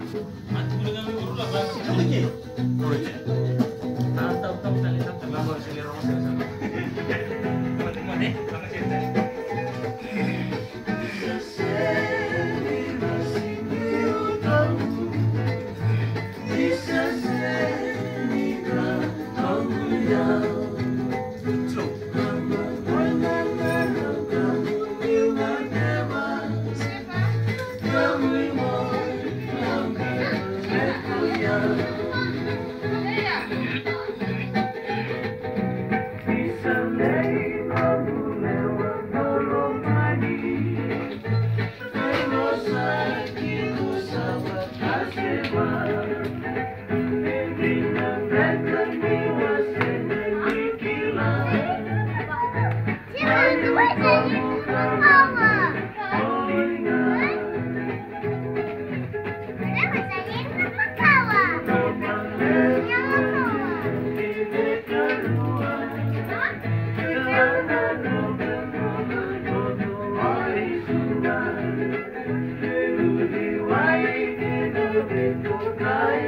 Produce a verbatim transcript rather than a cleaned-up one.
Nanti udah kami urut lah berapa sih? Urut ya. Tahu tahu tahu kali tahu kalau bawa sini rumah saya sama. Teman-teman deh, sama cerita. Why